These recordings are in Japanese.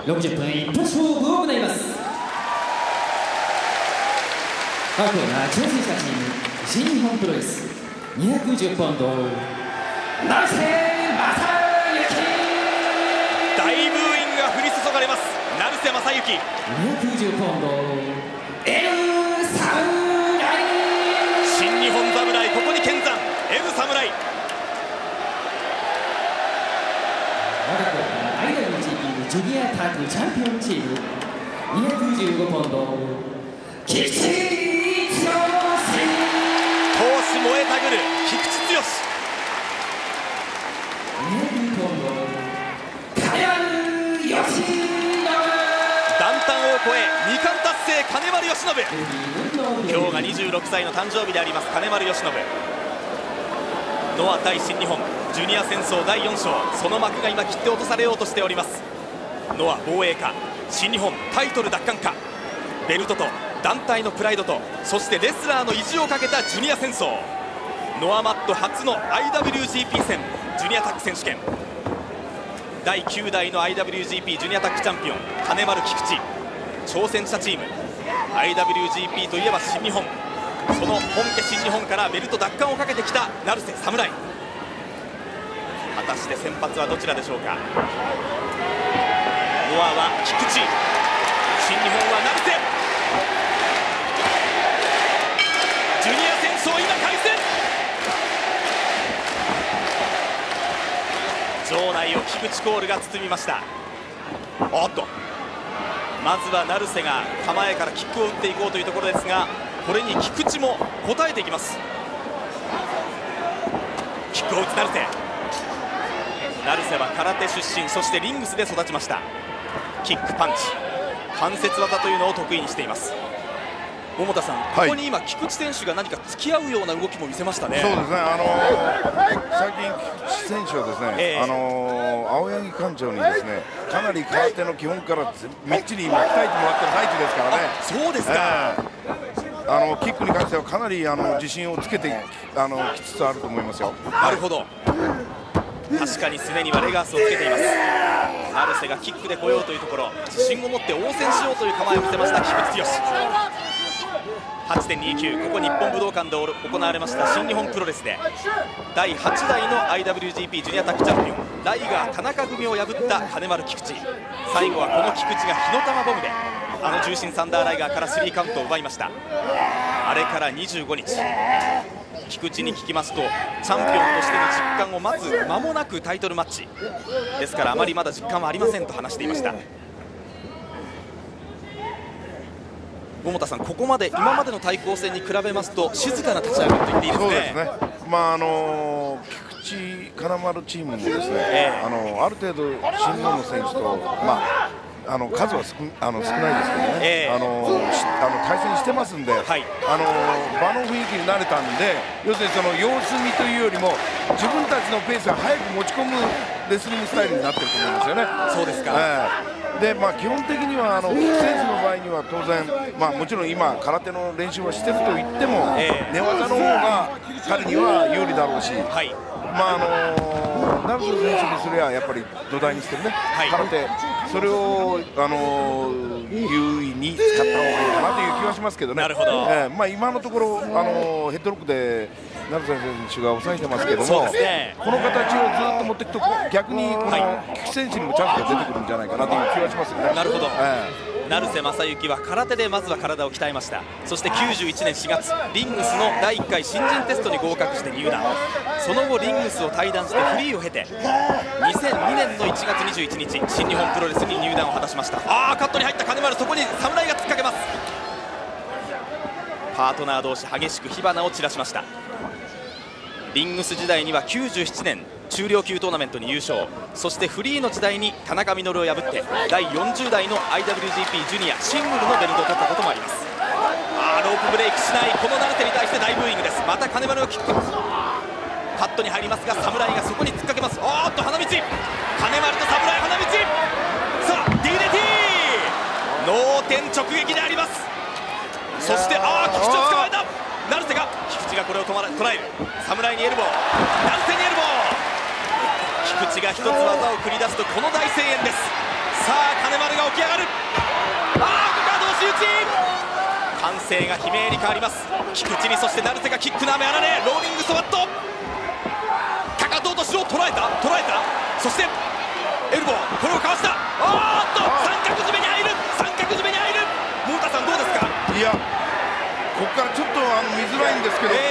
60分一発勝負を行います。各コーナー挑戦者チーム新日本プロレス210ポンド成瀬正幸。 大ブーイングが降り注がれます。成瀬正幸 210ポンド L 侍。 新日本侍、ここに見参 L 侍。 我がコーナー IWGP ジュニアタッグチャンピオンチーム215ポンド菊池剛。 闘志燃えたぐる菊池剛。 200ポンド金丸義信。 団体を超え2冠達成金丸義信。今日が26歳の誕生日であります金丸義信。ノア対新日本ジュニア戦争第4章、その幕が今切って落とされようとしております。ノア防衛か、新日本タイトル奪還か。ベルトと団体のプライドと、そしてレスラーの意地をかけたジュニア戦争。ノアマット初の IWGP 戦ジュニアタッグ選手権、第9代の IWGP ジュニアタッグチャンピオン金丸菊池。挑戦者チーム IWGP といえば新日本、その本家新日本からベルト奪還をかけてきた成瀬侍。果たして先発はどちらでしょうか。ノアは菊池、新日本は成瀬。ジュニア戦争今開戦。場内を菊池コールが包みました。おっと、まずは成瀬が構えからキックを打っていこうというところですが、これに菊池も応えていきます。キックを打つ成瀬。成瀬は空手出身、そしてリングスで育ちました。キックパンチ、関節技というのを得意にしています。桃田さん、ここに今菊池選手が何か付き合うような動きも見せましたね。 そうですね、最近菊池選手はですね、青柳館長にですね、かなり空手の基本からみっちり今鍛えてもらってる最中ですからね。 そうですか。 キックに関してはかなり自信をつけてきつつあると思いますよ。 なるほど、確かにすねにはレガースをつけています。成瀬がキックで来ようというところ、自信を持って応戦しようという構えを見せました菊池剛。8.29、ここ日本武道館で行われました新日本プロレスで第8代の IWGP ジュニアタッグチャンピオンライガー田中組を破った金丸菊池。最後はこの菊池が火の玉ボムで重心サンダーライガーから3カウントを奪いました。あれから25日、菊池に聞きますと、チャンピオンとしての実感を待つ間もなくタイトルマッチですから、あまりまだ実感はありませんと話していました。桃田さん、ここまで今までの対抗戦に比べますと静かな立ち上がりと言っていいですね。 そうですね、菊池金丸チームもですね、ある程度新日本の選手と、数は少ないですけどね、対戦してますんで、場の雰囲気に慣れたんで、要するにその様子見というよりも自分たちのペースを早く持ち込むレスリングスタイルになってると思うんですよね。 そうですか。 で基本的には菊池選手の場合には当然、もちろん今空手の練習はしてると言っても、寝技の方が彼には有利だろうし、成瀬選手にすればやっぱり土台にしてるね、空手、それを優位に使った方がいいかなという気はしますけどね。 なるほど。 今のところヘッドロックで成瀬選手が抑えてますけども、この形をずっと持っていくと逆にこの菊池選手にもチャンスが出てくるんじゃないかなという気はしますよね。 なるほど。成瀬正幸は空手でまずは体を鍛えました。そして91年4月リングスの第1回新人テストに合格して入団。その後リングスを退団してフリーを経て2002年の1月21日新日本プロレスに入団を果たしました。カットに入った金丸、そこに侍が突っかけます。パートナー同士激しく火花を散らしました。リングス時代には97年中量級トーナメントに優勝、そしてフリーの時代に田中稔を破って第40代の IWGP ジュニアシングルのベルトを取ったこともあります。ロープブレイクしないこの成瀬に対して大ブーイングです。また金丸のキック、カットに入りますが侍がそこに突っかけます。花道、金丸と侍、花道、さあ DDT 脳天直撃であります。そして菊池を捕まえた。成瀬が菊池がこれを捉える。侍にエルボー、成瀬にエルボー。菊池が一つ技を繰り出すとこの大声援です。 さあ金丸が起き上がる。ここは同士打ち。歓声が悲鳴に変わります。菊池にそして成瀬がキックの雨あられ、ローリングソバット、かかと落としを捉えた、そしてエルボー、これをかわした。三角締めに入る、桃田さんどうですか。 いや、ここからちょっと見づらいんですけど、 リ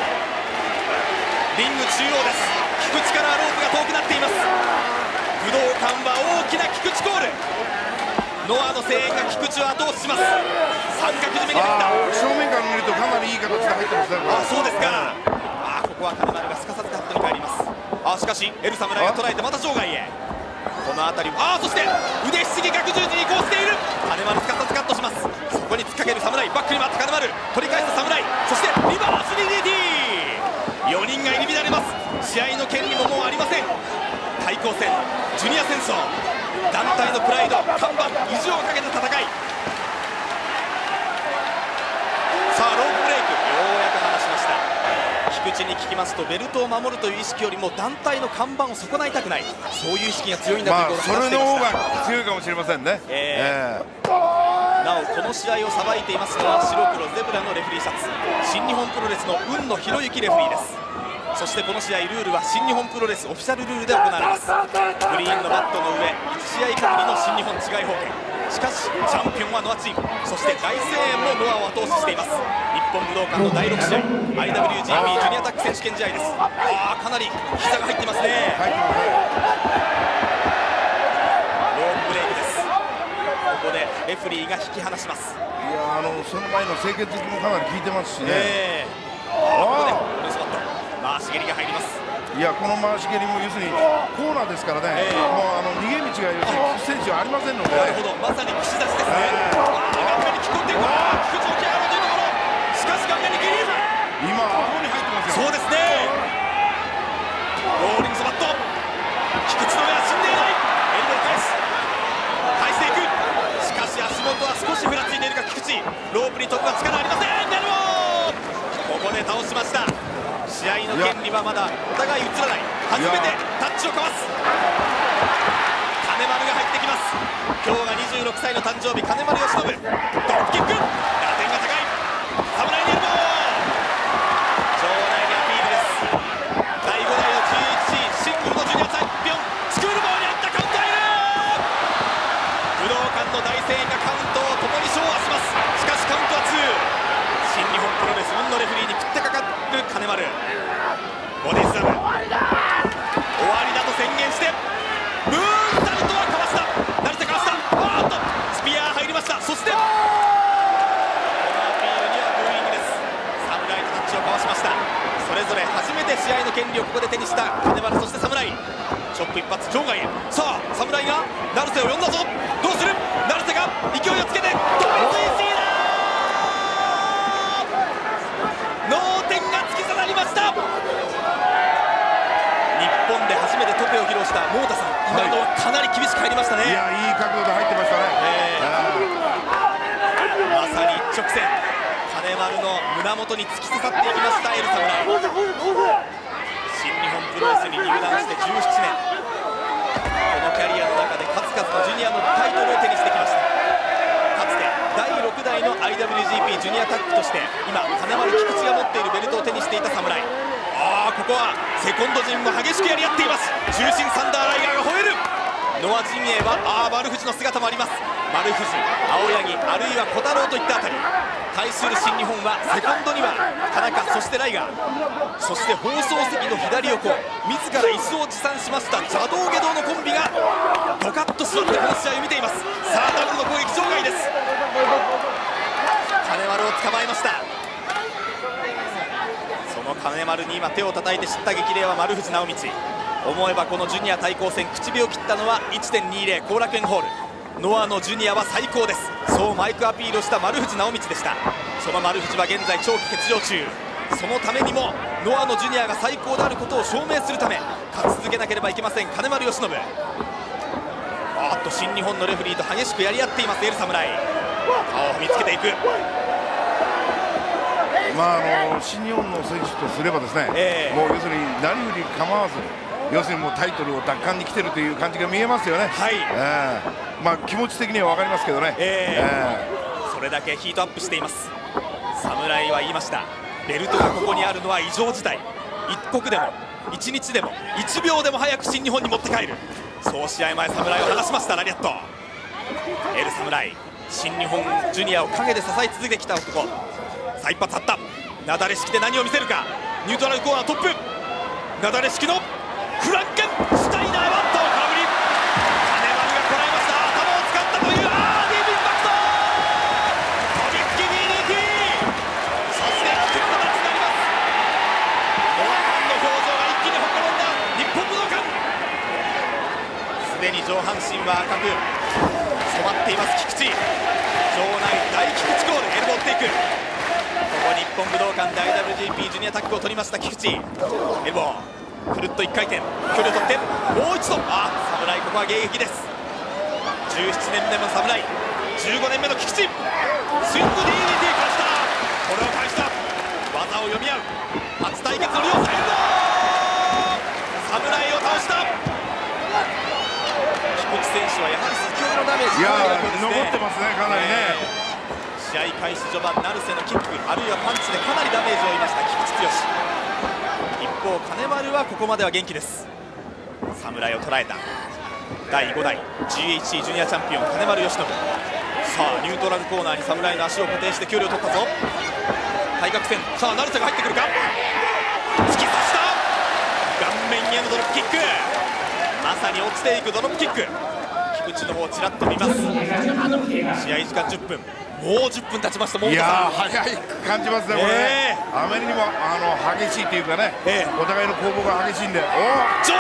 ング中央です。菊池からロープが遠くなっています。武道館は大きな菊池コール。ノアの声援が菊池を後押しします。三角締めに入った。 正面から見るとかなりいい形で入ってますね。 そうですか。ここは金丸がすかさずカットに帰ります。しかしエル侍が捉えてまた場外へ。この辺りそして腕ひしぎ逆十字に移行している。金丸すかさずカットします。そこに突っかける侍、バックに回った金丸、取り返した侍、そしてリバース DDT。 4人が入り乱れます。試合の権利ももうありません。対抗戦、ジュニア戦争、団体のプライド、看板、意地をかけた戦い。さあロープブレイク、ようやく離しました。菊池に聞きますと、ベルトを守るという意識よりも団体の看板を損ないたくない、そういう意識が強いんだということを話していました。 それの方が強いかもしれませんね。 なおこの試合をさばいていますのは白黒ゼブラのレフェリーシャツ、新日本プロレスの雲野博之レフェリーです。そしてこの試合ルールは新日本プロレスオフィシャルルールで行われます。グリーンのバットの上、1試合限りの新日本違い保険。しかしチャンピオンはノアチーム、そして大声援もノアを後押ししています。日本武道館の第6試合 IWGP ジュニアタッグ選手権試合です。かなり膝が入っていますね。ロープブレイクです。ここでレフェリーが引き離します。 いやその前の清潔好きもかなり効いてますしね。 ここでルースバット回し蹴りが入ります。 いや、この回し蹴りも要するにコーナーですからね、もう逃げ道が要するに選手はありませんので、 なるほど、まさに串出しですね。顔面に聞こえていく、菊池起き上がるというところ、しかし顔面に蹴り、 今顎に入ってますよ。 そうですね。ローリングソバット、菊池の目は死んでいない。エルボー返していく。しかし足元は少しふらついているか菊池、ロープに飛ぶは力ありません。エルボー、ここで倒しました。試合の権利はまだお互い映らない。初めてタッチを交わす。金丸が入ってきます。今日が26歳の誕生日、金丸義信、ドロップキック、打点が高い。侍にエルボー、場内にアピールです。第5代の GHC シングルのジュニアチャンピオン、スクールボールにあったカウント入る。武道館の大声援がカウントを共に昭和します。しかしカウントは2。新日本プロレス運のレフェリーに食ってかかる金丸、ボディスラム、終わりだと宣言してムーンサルトはかわした。成瀬かわした。スピアー入りました。そしてこのアピールにはブーイングです。侍とタッチをかわしました。それぞれ初めて試合の権利をここで手にした金丸、そして侍、チョップ一発場外へ。さあ侍が成瀬を呼んだぞ。どうする。成瀬が勢いをつけて飛びついて脳天が突き刺さりました。日本で初めてトペを披露した桃田さん、今のはかなり厳しく入りましたね。 いや、いい角度で入ってましたね。 まさに一直線、金丸の胸元に突き刺さっていきましたエル侍。新日本プロレスに入団して17年、このキャリアの中で数々のジュニアのタイトルを手にしてきました。かつて第6代の IWGP ジュニアタッグとして今金丸菊池が持っているベルトを手にしていた侍。ここはセコンド陣も激しくやり合っています。中心サンダーライガーが吠える。ノア陣営は丸藤の姿もあります。丸藤、青柳、あるいは小太郎といったあたり。対する新日本はセコンドには田中、そしてライガー、そして放送席の左横、自ら椅子を持参しました邪道下道のコンビがドカッと座ってこの試合を見ています。さあダブルの攻撃場外です。金丸を捕まえました。その金丸に今手を叩いて知った激励は丸藤直道。思えばこのジュニア対抗戦、口火を切ったのは 1.20 後楽園ホール。ノアのジュニアは最高です、そうマイクアピールをした丸藤直道でした。その丸藤は現在長期欠場中。そのためにもノアのジュニアが最高であることを証明するため勝ち続けなければいけません。金丸義信、新日本のレフェリーと激しくやり合っていますエル侍。顔を見つけていく。 新日本の選手とすればですね、もう要するに何より構わず要するにもうタイトルを奪還に来てるという感じが見えますよね。 はい、 まあ気持ち的には分かりますけどね、 それだけヒートアップしています。侍は言いました、ベルトがここにあるのは異常事態、一刻でも一日でも1秒でも早く新日本に持って帰る、そう試合前侍を話しましたラリアット。エル侍、新日本ジュニアを陰で支え続けてきた男。さあ一発あった、なだれ式で何を見せるか。ニュートラルコーナートップ、なだれ式のフランケンシュタイナーはどう空振り、金丸がこらえました。頭を使ったというディープインパクト、飛びつき DDT、 そして危険な形になります。ノアファンの表情が一気にほころんだ日本武道館、すでに上半身は赤く染まっています菊池。場内大菊池コール、エルボーっていく。ここ日本武道館で IWGP ジュニアタッグを取りました菊池。エルボーくるっと1回転、距離を取ってもう一度、侍ここは迎撃です。17年目の侍、15年目の菊池、スイング DDT 返した、これを返した、技を読み合う初対決の両サイド、侍を倒した。菊池選手はやはり先ほどのダメージ残ってますね、かなりね。 試合開始序盤、成瀬のキックあるいはパンチでかなりダメージを負いました菊池剛。一方金丸はここまでは元気です。侍を捉えた第5代 GHC ジュニアチャンピオン金丸義信。さあニュートラルコーナーに侍の足を固定して距離を取ったぞ。対角線、さあ成瀬が入ってくるか、突き刺した顔面へのドロップキック、まさに落ちていくドロップキック。菊池の方をちらっと見ます。試合時間10分、もう10分経ちました。 いや早い感じますね、これね。あまりにも激しいというかね、お互いの攻防が激しいんで、場外や後ろ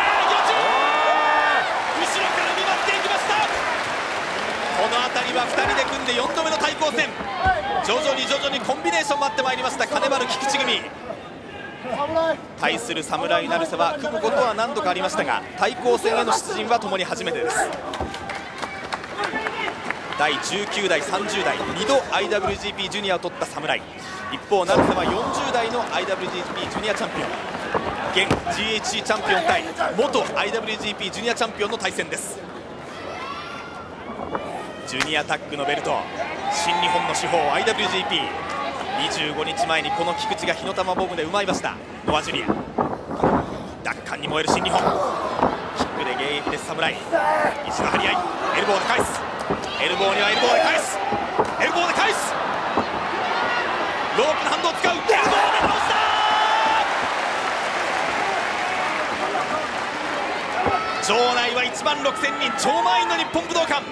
から見舞っていきました。 この辺りは2人で組んで4度目の対抗戦、徐々にコンビネーション待ってまいりました金丸菊池組。対する侍成瀬は組むことは何度かありましたが、対抗戦への出陣はともに初めてです。第19代、30代2度 IWGP ジュニアを取った侍、一方成瀬は40代の IWGP ジュニアチャンピオン、現 GHC チャンピオン対元 IWGP ジュニアチャンピオンの対戦です。ジュニアタッグのベルト、新日本の至宝 IWGP、 25日前にこの菊池が火の玉ボムで奪いましたノアジュニア。奪還に燃える新日本、キックで迎撃です侍。石の張り合い、エルボーで返す、エルボーにはエルボーで返す、エルボーで返す、ロープのハンドを使う、エルボーで倒した。場内は1万6000人、超満員の日本武道館。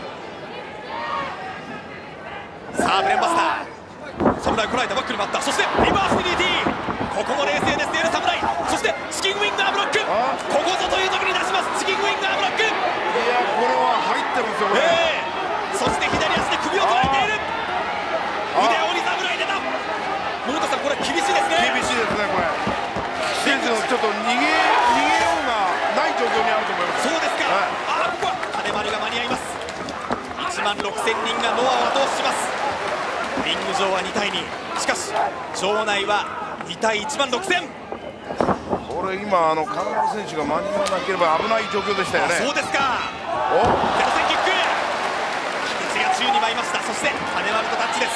さあブレンバスター、侍をこらえた、バックに回った、そしてリバース DDT、 ここも冷静ですエル侍、そしてチキンウィンガーブロック、ここぞという時に出します、チキンウィンガーブロック。いやこれは入ってますよこれ。 そして左足で首を捉えている、腕折り侍出た。室田さん、これは厳しいですね。 厳しいですねこれ。選手のちょっと逃げようがない状況にあると思います。 そうですか、ここは金丸が間に合います。1万6000人がノアを後押しします。リング上は2対2、しかし場内は2対1万6000。 これ今金丸選手が間に合わなければ危ない状況でしたよね。 そうですか。ゼロ戦キック、菊池が宙に舞いました。そして金丸とタッチです。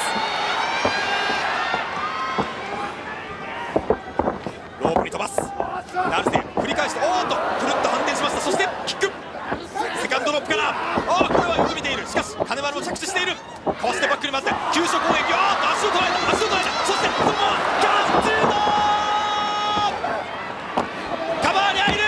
ロープに飛ばす成瀬、繰り返して、おーっとくるっと反転しました。そしてキック、セカンドロップから、これはよく見ている。しかし金丸も着地している、かわしてバックに回って急所攻撃、足を捉えた、足を捉えた、そしてこのままガッツードカバーに入る。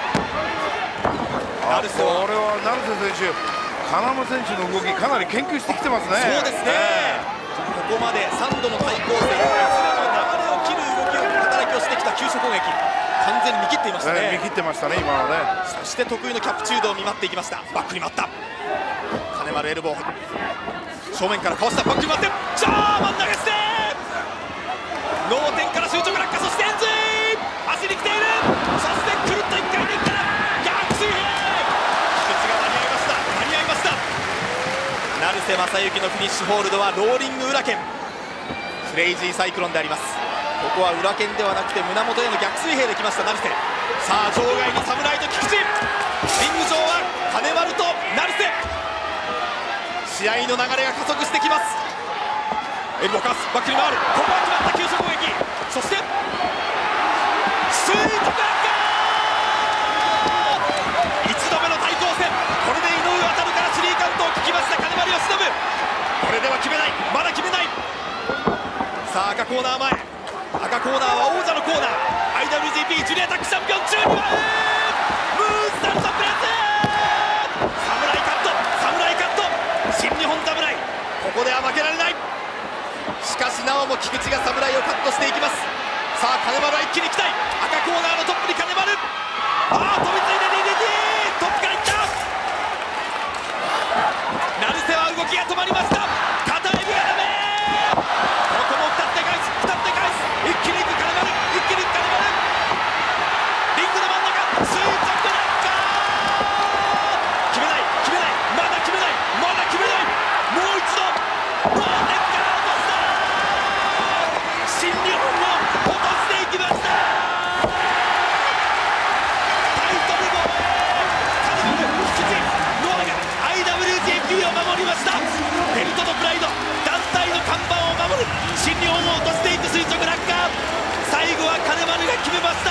これは成瀬選手、金丸選手の動きかなり研究してきてますね。 そうですね、ここまで3度の対抗戦、いずれも流れを切る動きを働きをしてきた急所攻撃、完全に見切っていましたね。 見切ってましたね今のね。 そして得意のキャプチュードを見舞っていきました。バックに回った金丸エルボー、正面からかわしたバックに回ってジャーマン投げ捨て、脳天から垂直落下、そしてエンジン走りきている、そしてくるっと1回でいったら逆水平、菊池が間に合いました、間に合いました。成瀬正幸のフィニッシュホールドはローリング裏剣、クレイジーサイクロンであります。ここは裏剣ではなくて胸元への逆水平できました成瀬。 さあ場外に侍と菊池、リング上は金丸と成瀬。試合の流れが加速してきます。エルボーかわす、バックに回る、ここは決まった急所攻撃、そしてスイートブラッカー、1度目の対抗戦、これで井上航からスリーカウントを聞きました金丸義信。これでは決めない、まだ決めない。さあ赤コーナー前、赤コーナーは王者のコーナー、 IWGP ジュニアタッグチャンピオン12番ムーンサルトプレス、侍カット、侍カット、新日本侍、ここでは負けられない。しかしなおも菊池が侍をカットしていきます。さあ金丸は一気に行きたい、赤コーナーのトップに金丸、飛びついて DDT、 トップからいった。成瀬は動きが止まりました。片エビがダメ、ここも2手返す、2手返す、一気に行く金丸、一気に行く金丸、リングの真ん中、垂直落下、決めない、決めない、まだ決めない、まだ決めない、もう一度ノーネッカー落とした、新日本を落としていきました。タイトル防衛、金丸、菊池、ノアが IWGP を守りました。ベルトのプライド、団体の看板を守る、新日本を落としていく垂直落下、最後は金丸が決めました。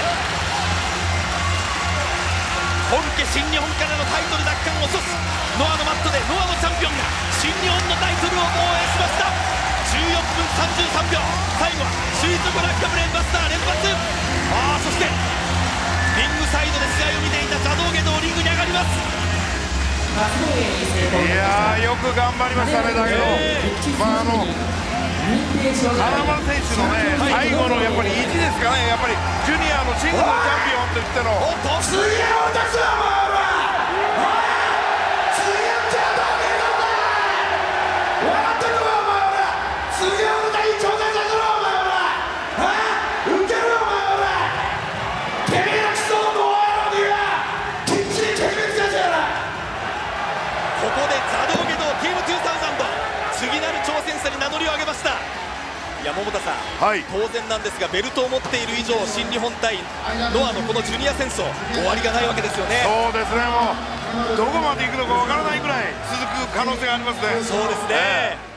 本家新日本からのタイトル奪還を阻止、ノアのマットでノアのチャンピオンが新日本のタイトルを防衛しました。14分33秒、最後は垂直落下ブレーンバスター連発。そしてリングサイドで試合を見ていたザドーゲドリングに上がります。 いやー、よく頑張りましたね。だけど、金丸選手のね、最後のやっぱり意地ですかね、やっぱりジュニアのシングルチャンピオンといっての、 次を出すわ、お前ら、次やっちゃダメなんだ、分かってるわ、お前ら、次を歌い挑戦させろ、お前ら、受ける、お前ら、てめえらクソのノアロにはきっちり決めつけてやら。 ここでザドーゲドティーム2000、次なる挑戦者に名乗りを上げました。いや桃田さん、当然なんですがベルトを持っている以上、新日本対ノアのこのジュニア戦争、終わりがないわけですよね。 そうですね、もうどこまで行くのかわからないぐらい続く可能性がありますね。 そうですね、